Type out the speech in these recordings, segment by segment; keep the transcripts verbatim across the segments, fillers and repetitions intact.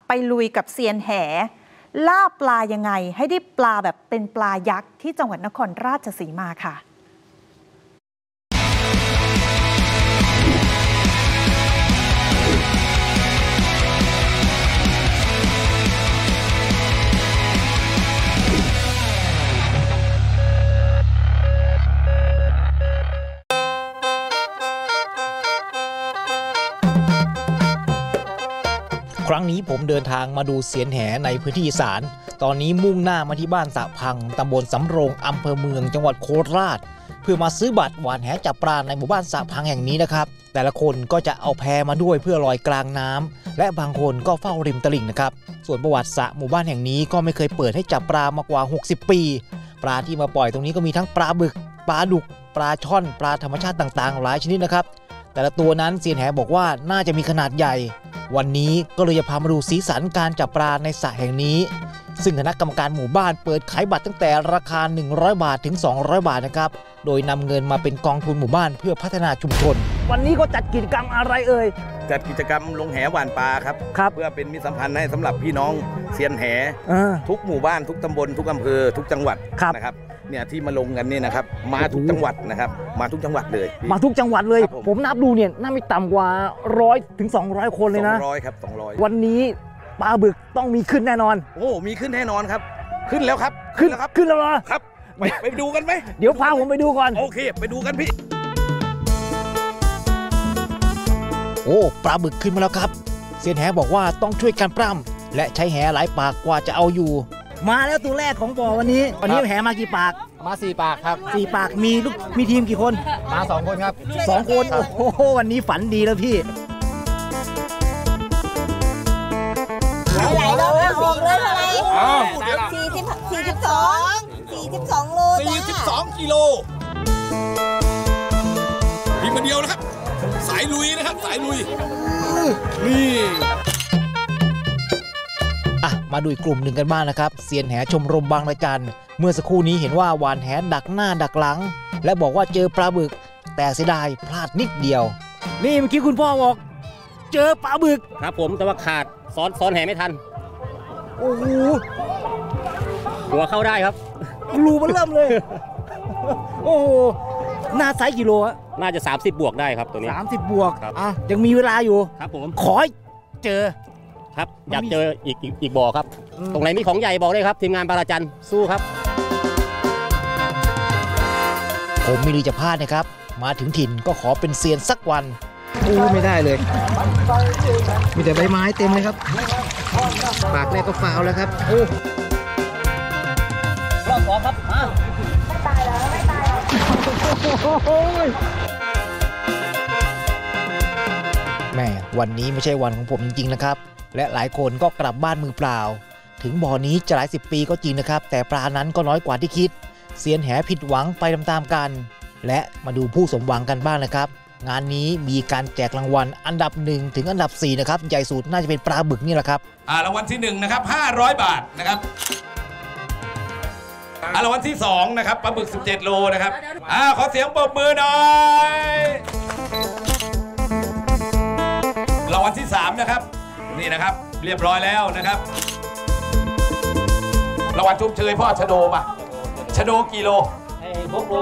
ไปลุยกับเซียนแหล่าปลายังไงให้ได้ปลาแบบเป็นปลายักษ์ที่จังหวัดนครราชสีมาค่ะครั้งนี้ผมเดินทางมาดูเสียนแหในพื้นที่อีสานตอนนี้มุ่งหน้ามาที่บ้านสะพังตำบลสำโรงอำเภอเมืองจังหวัดโคราชเพื่อมาซื้อบัตรหวานแหจับปลาในหมู่บ้านสะพังแห่งนี้นะครับแต่ละคนก็จะเอาแพมาด้วยเพื่อลอยกลางน้ำและบางคนก็เฝ้าริมตลิ่งนะครับส่วนประวัติสระหมู่บ้านแห่งนี้ก็ไม่เคยเปิดให้จับปลามากว่าหกสิบปีปลาที่มาปล่อยตรงนี้ก็มีทั้งปลาบึกปลาดุกปลาช่อนปลาธรรมชาติต่างๆหลายชนิดนะครับแต่ละตัวนั้นเซียนแหบอกว่าน่าจะมีขนาดใหญ่วันนี้ก็เลยจะพามาดูสีสันการจับปลาในสระแห่งนี้ซึ่งคณะกรรมการหมู่บ้านเปิดขายบัตรตั้งแต่ราคาหนึ่งร้อยบาทถึงสองร้อยบาทนะครับโดยนำเงินมาเป็นกองทุนหมู่บ้านเพื่อพัฒนาชุมชนวันนี้ก็จัดกิจกรรมอะไรเอ่ยจัดกิจกรรมลงแหหว่านปลาครับครับเพื่อเป็นมิตรสัมพันธ์ให้สำหรับพี่น้องเซียนแหทุกหมู่บ้านทุกตำบลทุกอำเภอทุกจังหวัดนะครับเนี่ยที่มาลงกันนี่นะครับมาทุกจังหวัดนะครับมาทุกจังหวัดเลยมาทุกจังหวัดเลยผมนับดูเนี่ยน่าไม่ต่ำกว่าร้อยถึงสองร้อยคนเลยนะสองร้อยครับสองร้อยวันนี้ปลาบึกต้องมีขึ้นแน่นอนโอ้มีขึ้นแน่นอนครับขึ้นแล้วครับขึ้นแล้วครับขึ้นแล้วเหรอครับไปไปดูกันไหมเดี๋ยวพาผมไปดูก่อนโอเคไปดูกันพี่โอ้ปลาบึกขึ้นมาแล้วครับเซียนแหบอกว่าต้องช่วยกันปล้ำและใช้แหหลายปากกว่าจะเอาอยู่มาแล้วตัวแรกของบ่อวันนี้วันนี้แหมากี่ปากมาสี่ปากครับสี่ปากมีลูกมีทีมกี่คนมาสองคนครับสองคนโอ้โหวันนี้ฝันดีแล้วพี่ไหลไหลแล้วออกเลยเท่าไหร่สี่สิบสี่สิบสองสี่สิบสองโลสี่สิบสองกิโลมีคนเดียวนะครับสายลุยนะครับสายลุยนี่อ่ะมาดูอีกกลุ่มหนึ่งกันบ้างนะครับเซียนแหชมรมบางระจันเมื่อสักครู่นี้เห็นว่าหวานแหดักหน้าดักหลังและบอกว่าเจอปลาบึกแต่เสียดายพลาดนิดเดียวนี่เมื่อกี้คุณพ่อบอกเจอปลาบึกครับผมแต่ว่าขาดซ้อนซ้อนแหไม่ทันโอ้โหหัวเข้าได้ครับรูมันเริ่มเลยโอ้โหหน้าไซส์กิโลอะน่าจะสามสิบบวกได้ครับตัวนี้สามสิบบวกอ่ะยังมีเวลาอยู่ครับผมขอเจอครับอยากเจออีกอีกบ่อครับตรงไหนมีของใหญ่บอกได้ครับทีมงานบางระจันสู้ครับผมไม่รู้จะพลาดนะครับมาถึงถิ่นก็ขอเป็นเซียนสักวันโอ้ไม่ได้เลยมีแต่ใบไม้เต็มเลยครับปากแรกก็ฟาวแล้วครับโอ้รอบสองครับมาไม่ตายแล้วไม่ตายแล้วแม่วันนี้ไม่ใช่วันของผมจริงๆนะครับและหลายคนก็กลับบ้านมือเปล่าถึงบ่อนี้จะหลายสิบปีก็จริงนะครับแต่ปลานั้นก็น้อยกว่าที่คิดเซียนแหผิดหวังไปตามๆกันและมาดูผู้สมหวังกันบ้างนะครับงานนี้มีการแจกรางวัลอันดับหนึ่งถึงอันดับสี่นะครับใหญ่สุดน่าจะเป็นปลาบึกนี่แหละครับอ่ารางวัลที่หนึ่งนะครับห้าร้อยบาทนะครับอ่ารางวัลที่สองนะครับปลาบึกสิบเจ็ดโลนะครับอ่าขอเสียงปรบมือหน่อยรางวัลที่สามนะครับนี่นะครับเรียบร้อยแล้วนะครับรางวัลชุบเชยพ่อชะโดมาชะโดกิโลหกโล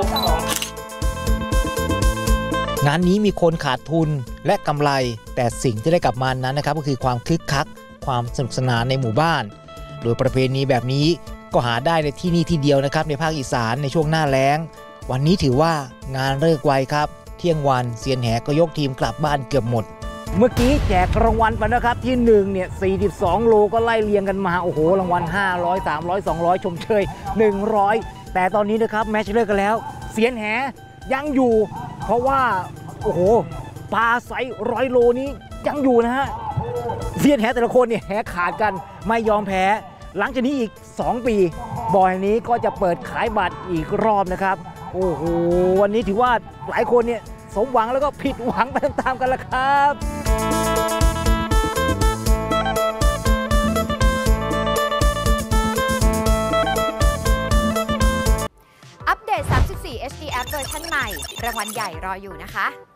งานนี้มีคนขาดทุนและกำไรแต่สิ่งที่ได้กลับมานั้นนะครับก็คือความคึกคักความสนุกสนานในหมู่บ้านโดยประเพณีแบบนี้ก็หาได้ในที่นี่ที่เดียวนะครับในภาคอีสานในช่วงหน้าแล้งวันนี้ถือว่างานเลิกไวครับเที่ยงวันเซียนแหก็ยกทีมกลับบ้านเกือบหมดเมื่อกี้แจกรางวัลไปนะครับที่หนึ่งเนี่ยสี่สิบสองโลก็ไล่เรียงกันมาโอ้โหรางวัลห้าร้อย สามร้อย สองร้อยชมเชยหนึ่งร้อยแต่ตอนนี้นะครับแม้จะเลิกกันแล้วเซียนแหยังอยู่เพราะว่าโอ้โหปลาไซส์ร้อยโลนี้ยังอยู่นะฮะเซียนแหแต่ละคนเนี่ยแหขาดกันไม่ยอมแพ้หลังจากนี้อีกสองปีบ่อยนี้ก็จะเปิดขายบัตรอีกรอบนะครับโอ้โหวันนี้ถือว่าหลายคนเนี่ยสมหวังแล้วก็ผิดหวังไปตามๆกันละครับอัปเดต สามสิบสี่ เอช ดี แอป เวอร์ชันใหม่รางวัลใหญ่รออยู่นะคะ